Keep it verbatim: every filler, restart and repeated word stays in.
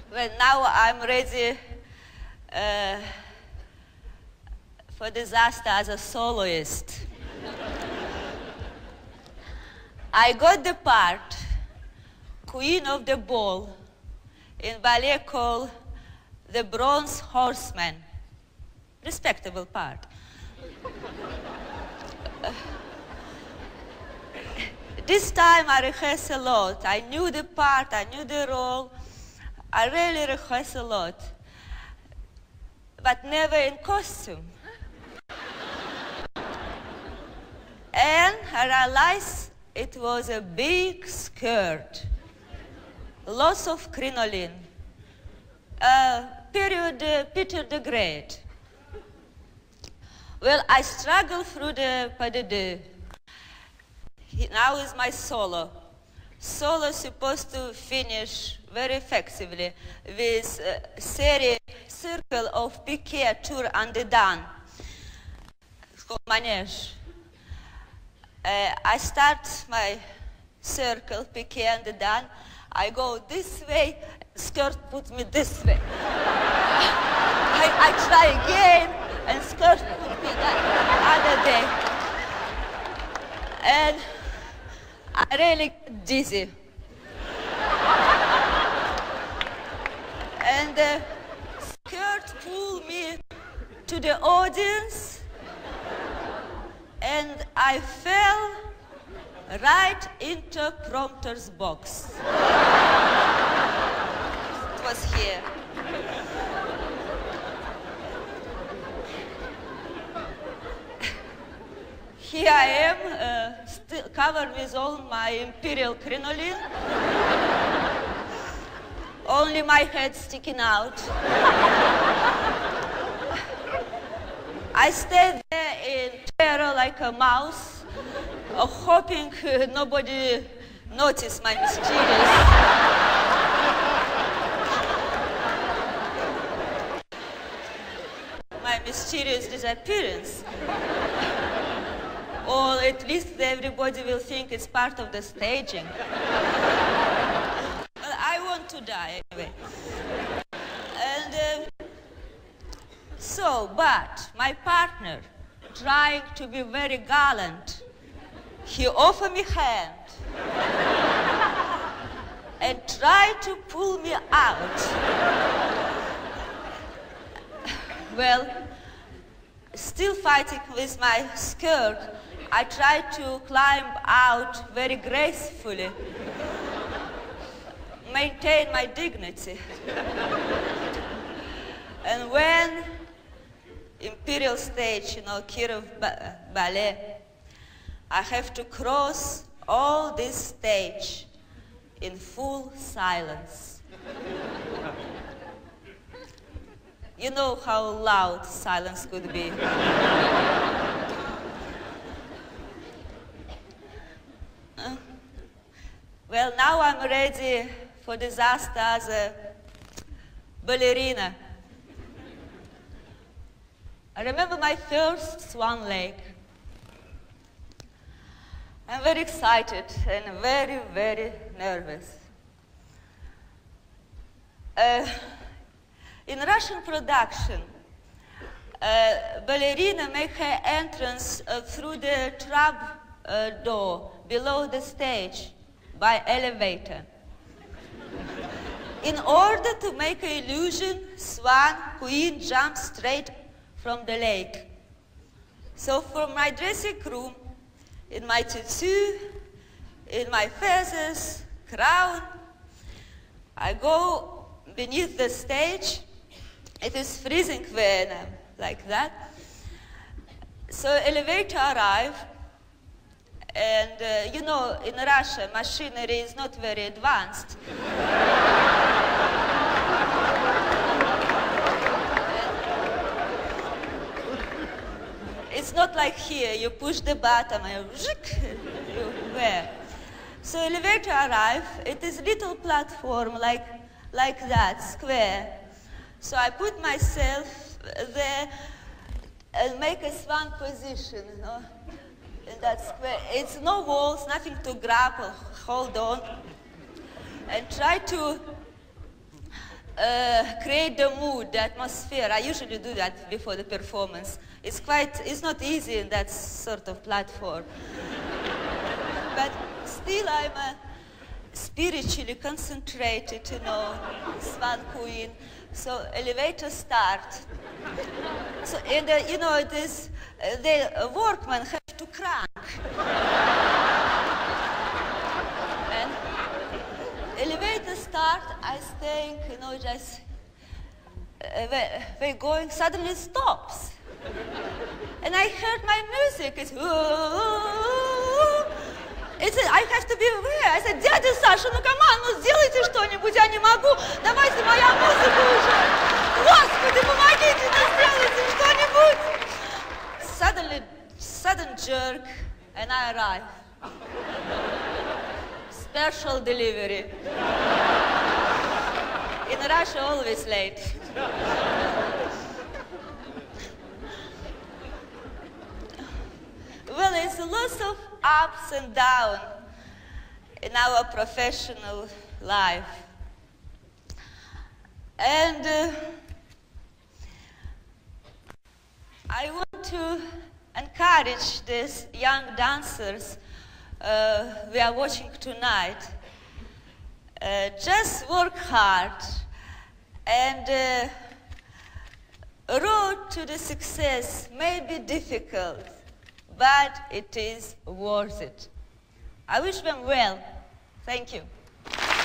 Well, now I'm ready uh, for disaster as a soloist. I got the part, Queen of the Ball, in ballet called The Bronze Horseman. Respectable part. uh, this time I rehearsed a lot. I knew the part, I knew the role. I really rehearsed a lot, but never in costume. And I realized it was a big skirt, lots of crinoline, uh, period uh, Peter the Great. Well, I struggled through the pas de deux. Now is my solo. Solo is supposed to finish very effectively with a series circle of piqué tour and the dan. It's called manège. Uh, I start my circle, piqué and the dan. I go this way, skirt puts me this way. I, I try again, and skirt puts me that other day. And I really get dizzy. And the skirt pulled me to the audience, and I fell right into prompter's box. It was here. Here I am, uh, still covered with all my imperial crinoline. Only my head sticking out. I stayed there in terror like a mouse, uh, hoping uh, nobody noticed my mysterious. my mysterious disappearance. Or at least everybody will think it's part of the staging. Well, I want to die anyway. And uh, so, but my partner, trying to be very gallant, he offered me hand and tried to pull me out. Well, still fighting with my skirt, I tried to climb out very gracefully, maintain my dignity. And when imperial stage, you know, Kirov ba ballet, I have to cross all this stage in full silence. You know how loud silence could be. uh, well, now I'm ready for disaster as a ballerina. I remember my first Swan Lake. I'm very excited and very, very nervous. Uh, in Russian production, uh, ballerina make her entrance uh, through the trap uh, door below the stage by elevator. In order to make an illusion, Swan Queen jumps straight from the lake. So from my dressing room, in my tutu, in my feathers, crown, I go beneath the stage. It is freezing when I'm like that. So elevator arrive, and uh, you know, in Russia, machinery is not very advanced. It's not like here, you push the button and you wear. So elevator arrive, it is little platform like, like that, square. So I put myself there and make a swan position, you know, in that square. It's no walls, nothing to grab or hold on. And try to uh, create the mood, the atmosphere. I usually do that before the performance. It's quite, it's not easy in that sort of platform. But still I'm uh, spiritually concentrated, you know, Swan Queen. So elevator start. So, and uh, you know, it is, uh, the uh, workmen have to crank. And elevator start, I think, you know, just, uh, we're going, suddenly it stops. And I heard my music, it's, it's, I have to be aware. I said, дядя Саша, ну команд, ну сделайте что-нибудь, я не могу, давайте моя музыка уже. Господи, помогите, ну сделайте что-нибудь. Suddenly, sudden jerk, and I arrive. Special delivery. In Russia, always late. Well, it's lots of ups and downs in our professional life. And uh, I want to encourage these young dancers uh, we are watching tonight. Uh, just work hard, and uh, road to the success may be difficult, but it is worth it. I wish them well. Thank you.